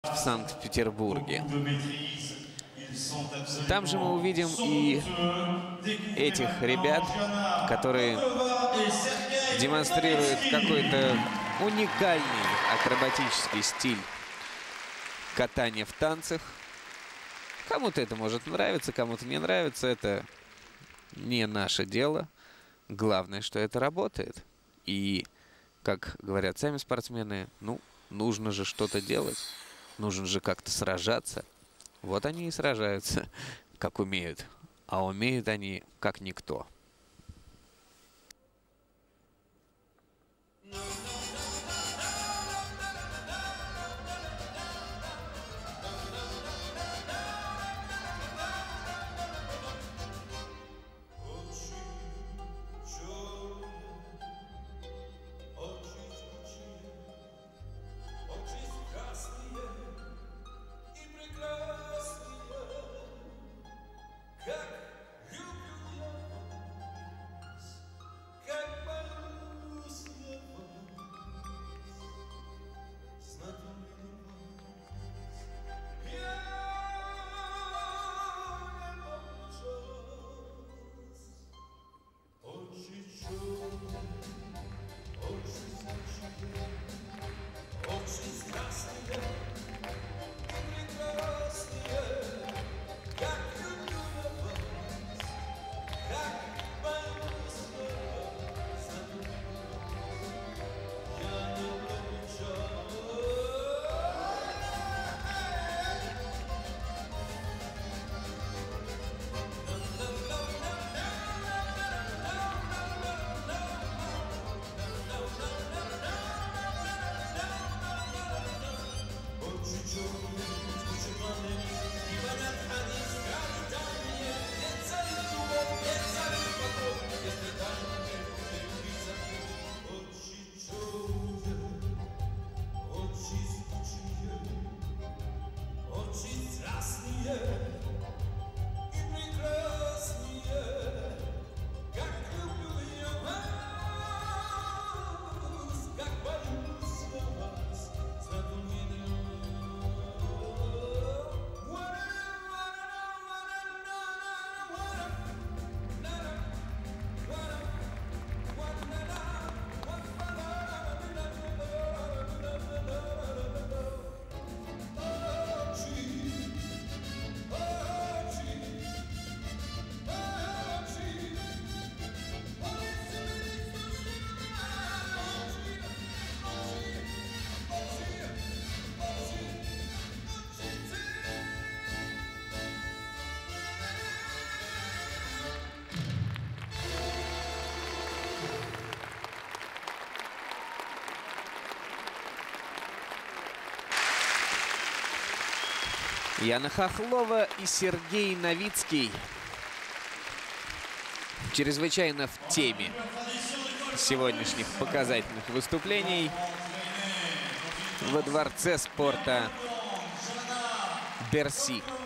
в Санкт-Петербурге. Там же мы увидим и этих ребят, которые демонстрируют какой-то уникальный акробатический стиль катания в танцах. Кому-то это может нравиться, кому-то не нравится. Это не наше дело. Главное, что это работает. И, как говорят сами спортсмены, ну, нужно же что-то делать. Нужно же как-то сражаться. Вот они и сражаются, как умеют. А умеют они как никто. Яна Хохлова и Сергей Новицкий чрезвычайно в теме сегодняшних показательных выступлений во Дворце спорта Берси.